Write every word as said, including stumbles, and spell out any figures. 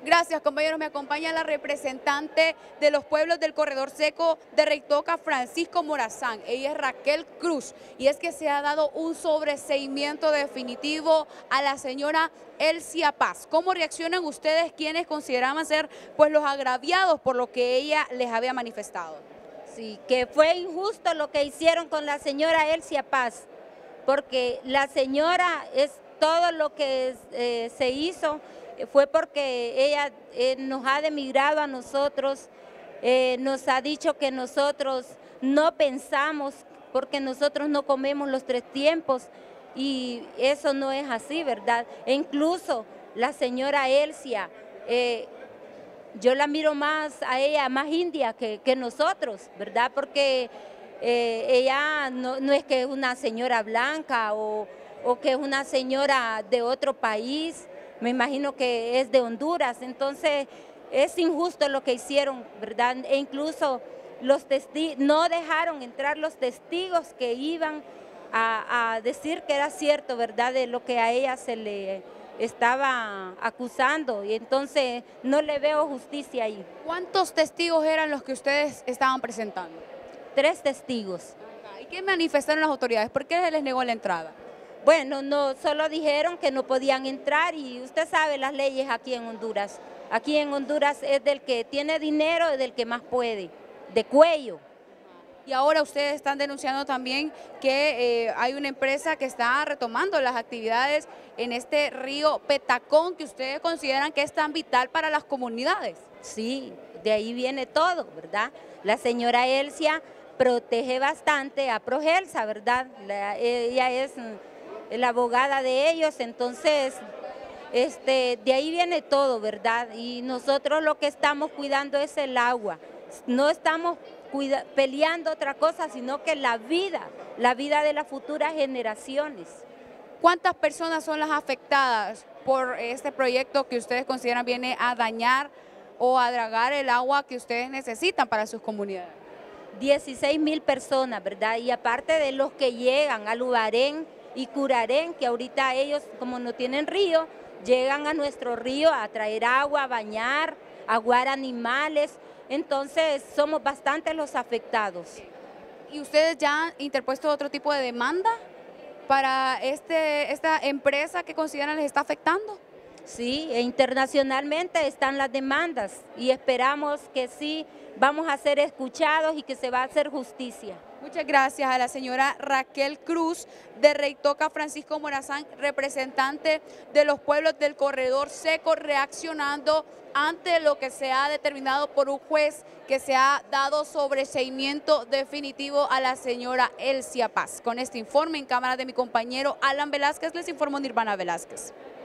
Gracias, compañeros. Me acompaña la representante de los pueblos del Corredor Seco de Reitoca, Francisco Morazán. Ella es Raquel Cruz. Y es que se ha dado un sobreseimiento definitivo a la señora Elsia Paz. ¿Cómo reaccionan ustedes quienes consideraban ser pues, los agraviados por lo que ella les había manifestado? Sí, que fue injusto lo que hicieron con la señora Elsia Paz, porque la señora es todo lo que eh, se hizo fue porque ella eh, nos ha demigrado a nosotros, eh, nos ha dicho que nosotros no pensamos, porque nosotros no comemos los tres tiempos, y eso no es así, ¿verdad? E incluso la señora Elsia, eh, yo la miro más a ella, más india que, que nosotros, ¿verdad? Porque eh, ella no, no es que es una señora blanca o, o que es una señora de otro país, me imagino que es de Honduras, entonces es injusto lo que hicieron, ¿verdad? E incluso los testigos, no dejaron entrar los testigos que iban a, a decir que era cierto, ¿verdad? De lo que a ella se le estaba acusando, y entonces no le veo justicia ahí. ¿Cuántos testigos eran los que ustedes estaban presentando? Tres testigos. ¿Y qué manifestaron las autoridades? ¿Por qué se les negó la entrada? Bueno, no, solo dijeron que no podían entrar, y usted sabe las leyes aquí en Honduras. Aquí en Honduras es del que tiene dinero, es del que más puede, de cuello. Y ahora ustedes están denunciando también que eh, hay una empresa que está retomando las actividades en este río Petacón, que ustedes consideran que es tan vital para las comunidades. Sí, de ahí viene todo, ¿verdad? La señora Elsia protege bastante a Progelsa, ¿verdad? La, ella es la abogada de ellos, entonces este, de ahí viene todo, ¿verdad? Y nosotros lo que estamos cuidando es el agua, no estamos cuida, peleando otra cosa, sino que la vida, la vida de las futuras generaciones. ¿Cuántas personas son las afectadas por este proyecto que ustedes consideran viene a dañar o a dragar el agua que ustedes necesitan para sus comunidades? dieciséis mil personas, ¿verdad? Y aparte de los que llegan a Lubarén y Curarén, que ahorita ellos, como no tienen río, llegan a nuestro río a traer agua, a bañar, a aguar animales, entonces somos bastantes los afectados. ¿Y ustedes ya han interpuesto otro tipo de demanda para este, esta empresa que consideran les está afectando? Sí, e internacionalmente están las demandas y esperamos que sí vamos a ser escuchados y que se va a hacer justicia. Muchas gracias a la señora Raquel Cruz de Reitoca, Francisco Morazán, representante de los pueblos del Corredor Seco, reaccionando ante lo que se ha determinado por un juez que se ha dado sobreseimiento definitivo a la señora Elsia Paz. Con este informe en cámara de mi compañero Alan Velázquez, les informó Nirvana Velázquez.